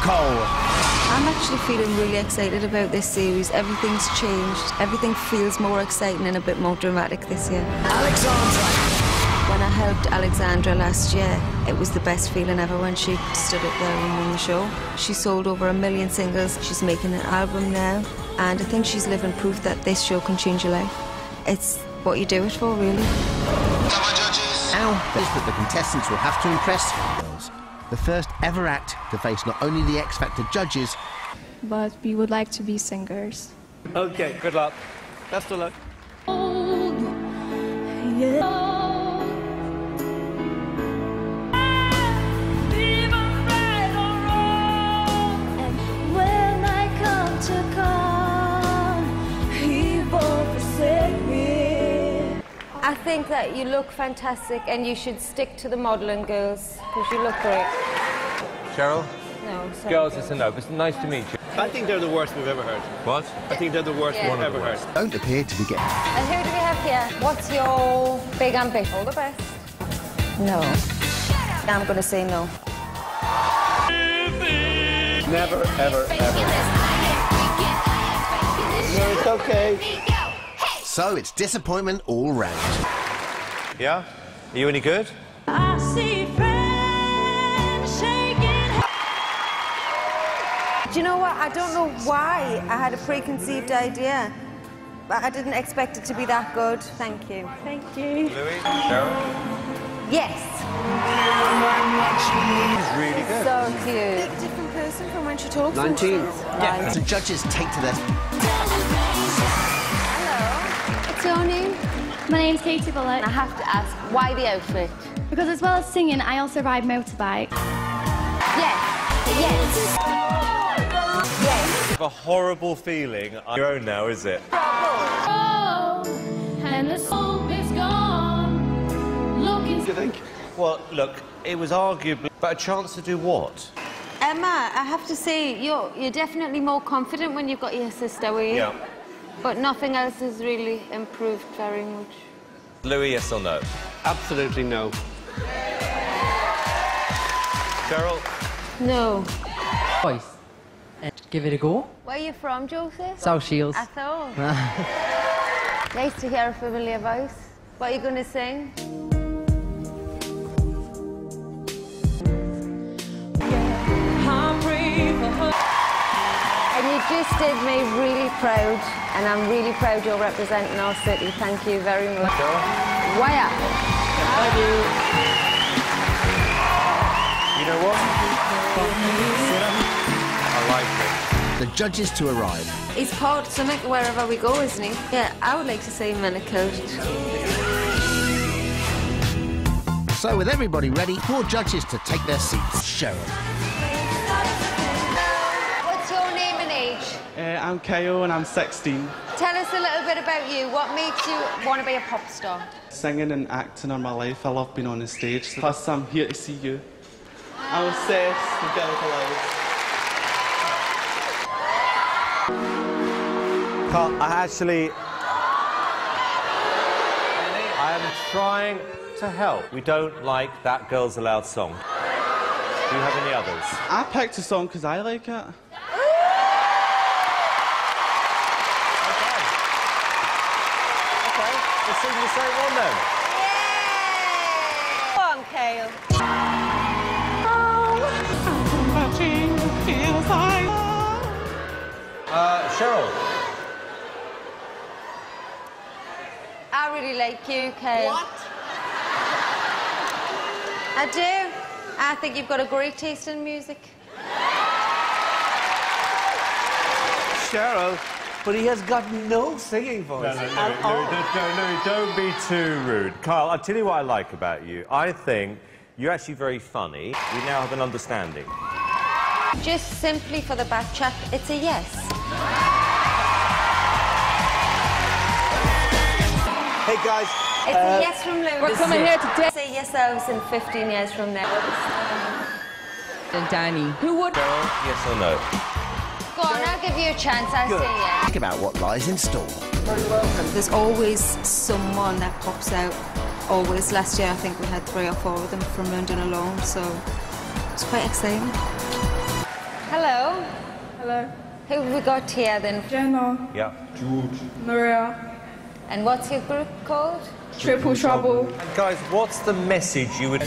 Cole. I'm actually feeling really excited about this series. Everything's changed. Everything feels more exciting and a bit more dramatic this year. Alexandra. When I helped Alexandra last year, it was the best feeling ever when she stood up there and won the show. She sold over 1 million singles. She's making an album now, and I think she's living proof that this show can change your life. It's what you do it for, really. Come on, judges. Now, that the contestants will have to impress girls. The first ever act to face not only the X Factor judges, but we would like to be singers. Okay, good luck. Best of luck. I think that you look fantastic and you should stick to the modelling, girls, because you look great. Cheryl? No, sorry. Girls, it's a no. It's nice to meet you. I think they're the worst we've ever heard. What? I think they're the worst we've ever heard. don't appear to be getting... And who do we have here? What's your big ambition? All the best. No. I'm going to say no. Never, ever, ever. No, it's okay. So it's disappointment all round. Yeah? Are you any good? I see friends shaking. Do you know what? I don't know why I had a preconceived idea, but I didn't expect it to be that good. Thank you. Thank you. Louis? Cheryl? Yes. She's really good. So cute. Big different person from when she talks. 19. Yeah. The judges take to their... What's your name? My name's Katie Bullock. I have to ask, why the outfit? Because as well as singing, I also ride motorbike. Yes. Yes. Yes. A horrible feeling. Your own now, is it? Oh, and the soul is gone. Looking. What do you think? Well, look, it was arguably... But a chance to do what? Emma, I have to say, you're definitely more confident when you've got your sister with you. Yeah. But nothing else has really improved very much. Louis, yes or no? Absolutely no. Cheryl? No. Voice and give it a go. Where are you from, Joseph? South Shields. I thought. Nice to hear a familiar voice. What are you going to sing? And you just did me really proud, and I'm really proud you're representing our city. Thank you very much. Wire. Thank you. You know what? I like it. The judges to arrive. He's part of something wherever we go, isn't he? Yeah, I would like to say Manicote. So with everybody ready, 4 judges to take their seats. Cheryl. What's your name and age? I'm Kyle and I'm 16. Tell us a little bit about you. What makes you want to be a pop star? Singing and acting are my life. I love being on the stage. Plus, I'm here to see you. I'm obsessed with Girl Alive. Carl, I am trying to help. We don't like That Girl's Aloud song. Do you have any others? I picked a song because I like it. Okay, let's sing the same one then. Yay! Go on, Kale. Cheryl. I really like you, Kale. What? I do. I think you've got a great taste in music. Cheryl. But he has got no singing voice at all. No, don't be too rude. Carl, I'll tell you what I like about you. I think you're actually very funny. We now have an understanding. Just simply for the back chat, it's a yes. Hey, guys. It's a yes from Louis. We're coming here to say yes, hours in 15 years from now. and Danny. Who would? Cheryl, yes or no? Go on, I'll give you a chance. I'll say yes. Think about what lies in store. There's always someone that pops out. Always. Last year, I think we had 3 or 4 of them from London alone, so it's quite exciting. Hello. Hello. Who have we got here then? Jenna. Yeah. Maria. And what's your group called? Triple Trouble. And guys, what's the message you would...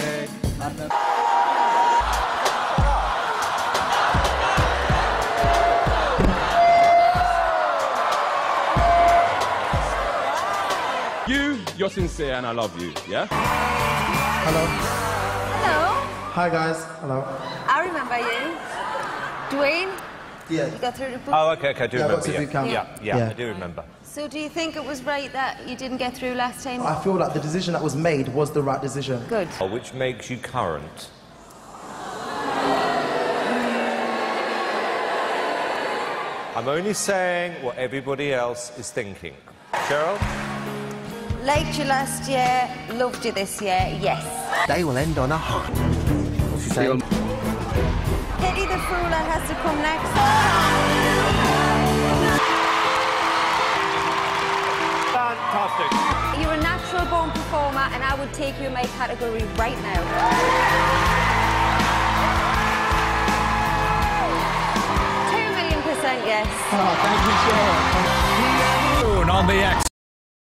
You're sincere and I love you, yeah? Hello. Hello. Hi, guys. Hello. I remember you. Dwayne? Yeah. You got through the book? Oh, okay, I do remember. got to boot camp. Yeah, I do remember. So do you think it was right that you didn't get through last time? I feel like the decision that was made was the right decision. Good. Which makes you current. I'm only saying what everybody else is thinking. Cheryl? Liked you last year, loved you this year, yes. They will end on a high. What's he saying? Pity the fool that has to come next. Fantastic. You're a natural born performer and I would take you in my category right now. 2,000,000% yes. Oh, thank you, Cheryl. On the X